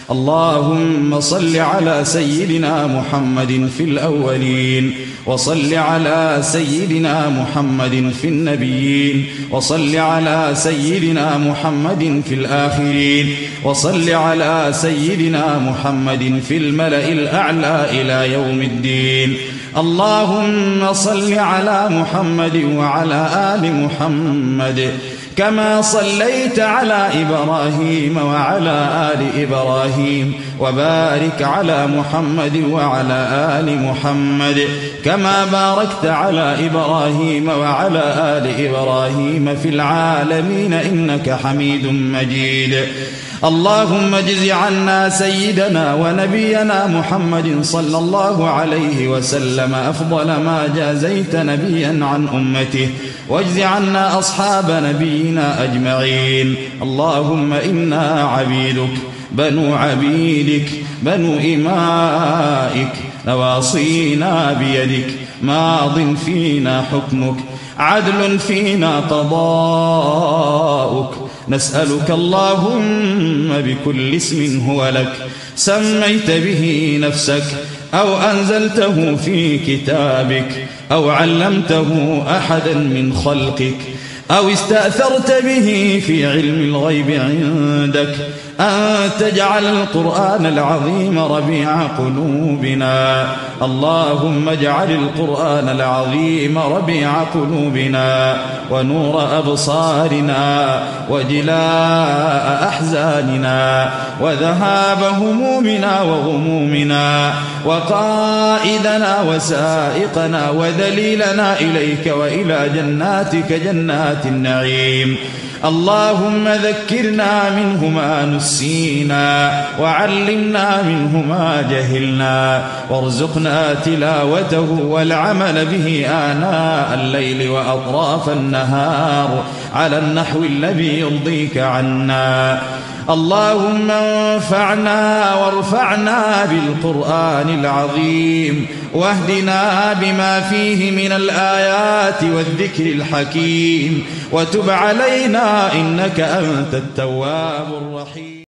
اللهم صل على سيدنا محمد في الأولين، وصل على سيدنا محمد في النبيين، وصل على سيدنا محمد في الآخرين، وصل على سيدنا محمد في الملأ الأعلى إلى يوم الدين. اللهم صل على محمد وعلى آل محمد كما صليت على إبراهيم وعلى آل إبراهيم، وبارك على محمد وعلى آل محمد كما باركت على إبراهيم وعلى آل إبراهيم في العالمين إنك حميد مجيد. اللهم اجز عنا سيدنا ونبينا محمد صلى الله عليه وسلم أفضل ما جازيت نبيا عن أمته، واجز عنا أصحاب نبينا أجمعين. اللهم إنا عبيدك بنو عبيدك بنو إمائك، نواصينا بيدك، ماض فينا حكمك، عدل فينا قضاؤك. نسألك اللهم بكل اسم هو لك سميت به نفسك أو أنزلته في كتابك أو علمته أحدا من خلقك أو استأثرت به في علم الغيب عندك أن تجعل القرآن العظيم ربيع قلوبنا. اللهم اجعل القرآن العظيم ربيع قلوبنا ونور أبصارنا وجلاء أحزاننا وذهاب همومنا وغمومنا وقائدنا وسائقنا وذليلنا إليك وإلى جناتك جنات النعيم. اللهم ذكرنا منه ما نسينا وعلمنا منه ما جهلنا، وارزقنا تلاوته والعمل به آناء الليل وأطراف النهار على النحو الذي يرضيك عنا. اللهم انفعنا وارفعنا بالقرآن العظيم، واهدنا بما فيه من الآيات والذكر الحكيم، وتب علينا إنك أنت التواب الرحيم.